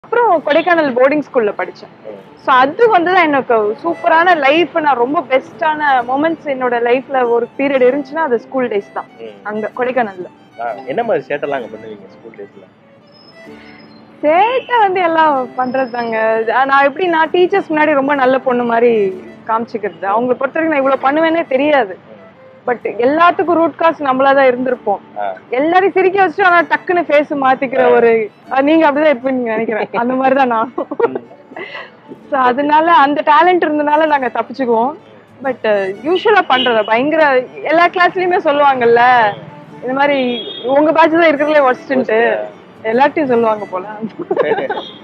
அப்புறம் கொடைக்கானல் போர்டிங் ஸ்கூல்ல படிச்சேன். ஸோ அது வந்து எனக்கு சூப்பரான லைஃப். நான் ரொம்ப பெஸ்டான மொமெண்ட்ஸ் என்னோட லைஃப்ல ஒரு பீரியட் இருந்துச்சுன்னா அது ஸ்கூல் டேஸ் தான். அங்க கொடைக்கானல்ல. என்ன மாதிரி சேட்டெல்லாம் அங்க பண்ணுவீங்க ஸ்கூல் டேஸ்ல? சேட்டை வந்து எல்லாம் பண்றதுதாங்க. நான் எப்படின்னா டீச்சர்ஸ் முன்னாடி ரொம்ப நல்ல பொண்ணு மாதிரி காமிச்சிக்கிறது. அவங்களை பொறுத்த வரைக்கும் நான் இவ்வளவு பண்ணுவேன்னே தெரியாது. பட் எல்லாத்துக்கும் ரூட் காஸ் நம்மளாதான் இருந்திருப்போம். எல்லாரையும் சிரிக்க வச்சுட்டு ஆனா டக்குன்னு ஃபேஸ் மாத்திக்கிற ஒரு நீங்க அப்படிதான் இருப்பீங்க நினைக்கிறேன். அந்த மாதிரிதான் நான். ஸோ அதனால அந்த டேலண்ட் இருந்தனால நாங்க தப்பிச்சுக்குவோம். பட் யூஸ்வலா பண்றத பயங்கர எல்லா கிளாஸ்லயுமே சொல்லுவாங்கல்ல இந்த மாதிரி உங்க பேட்ச் தான் இருக்கிறதுலே ஒர்ஸ்ட்ன்ட்டு எல்லாத்தையும் சொல்லுவாங்க போல.